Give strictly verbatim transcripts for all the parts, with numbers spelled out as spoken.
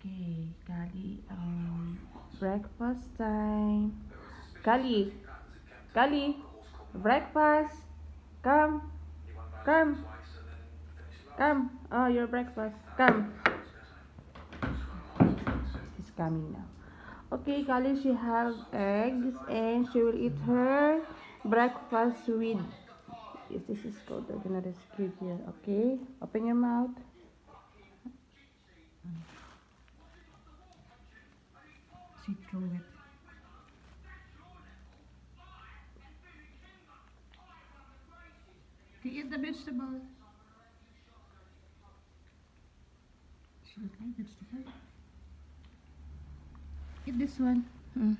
Okay, Kali, um, breakfast time. Kali, Kali, breakfast. Come, come, come. Oh, your breakfast. Come. She's coming now. Okay, Kali, she have eggs and she will eat her breakfast with. Yes, this is called I'm gonna rescue here. Okay, open your mouth. She threw it. To eat the vegetable. She would like vegetable. Eat this one. Mm.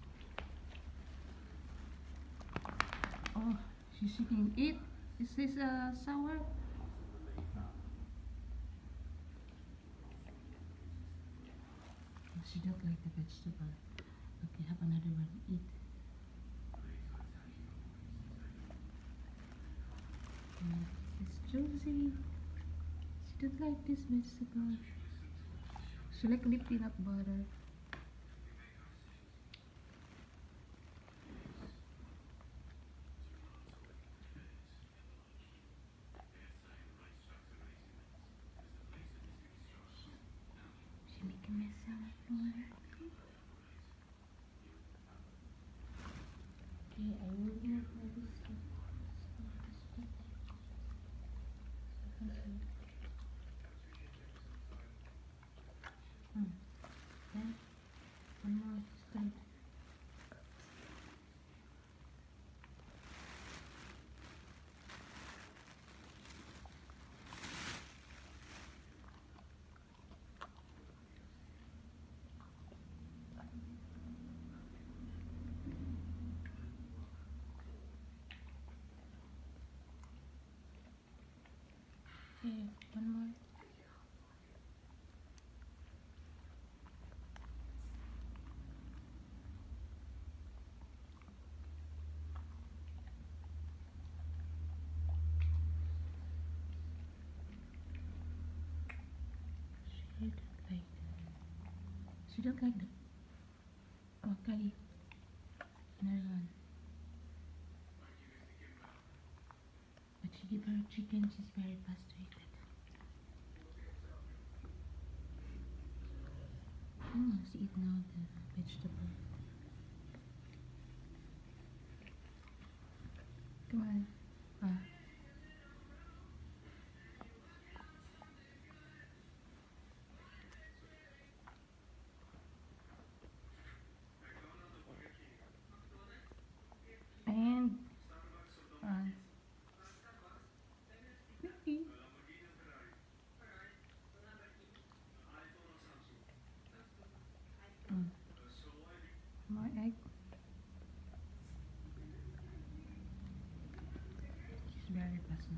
Oh, she's eating. Eat. Is this uh, sour? She don't like the vegetable. Okay, have another one. Eat. Mm, it's juicy. She don't like this vegetable. She like only peanut butter. She make a mess on the floor. Okay, I will move my biscuit. Hmm. Then one more straight. Okay, one more. She don't like that. She don't like that. Oh, Kali. Another one. But she give her chicken, she's very frustrated. Oh, she eat now the vegetable. Come on. Ah. And uh, cookie. Mm. More egg. She's very passionate.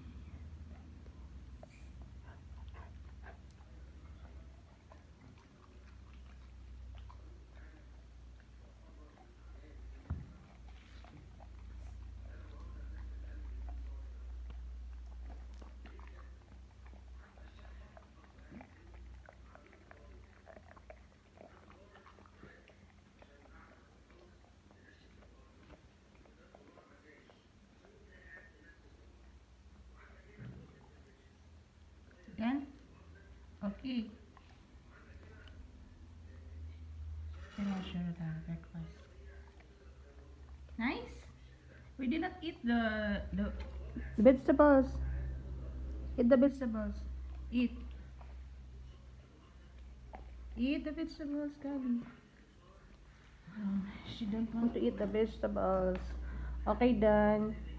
Then, okay. Then I'll show you the breakfast. Nice. We did not eat the the, the vegetables. Eat the vegetables. Eat. Eat the vegetables, Kali. Um, she don't want to eat the vegetables. Okay, done.